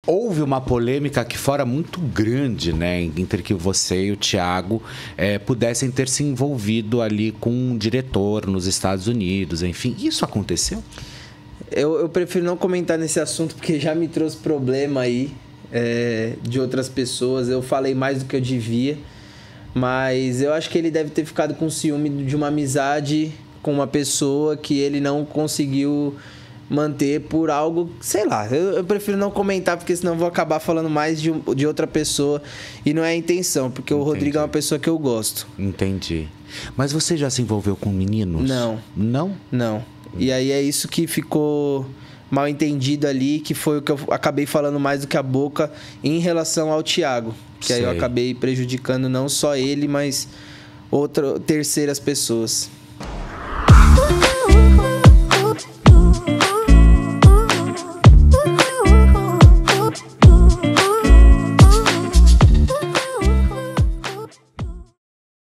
houve uma polêmica aqui fora muito grande, né? Entre que você e o Thiago pudessem ter se envolvido ali com um diretor nos Estados Unidos, enfim. Isso aconteceu? Eu prefiro não comentar nesse assunto porque já me trouxe problema aí de outras pessoas. Eu falei mais do que eu devia, mas eu acho que ele deve ter ficado com ciúme de uma amizade com uma pessoa que ele não conseguiu manter por algo, sei lá. Eu prefiro não comentar porque senão vou acabar falando mais de outra pessoa e não é a intenção, porque o Rodrigo é uma pessoa que eu gosto. Entendi. Mas você já se envolveu com meninos? Não. Não? Não. E aí é isso que ficou mal entendido ali, que foi o que eu acabei falando mais do que a boca em relação ao Thiago. Que aí eu acabei prejudicando não só ele, mas terceiras pessoas.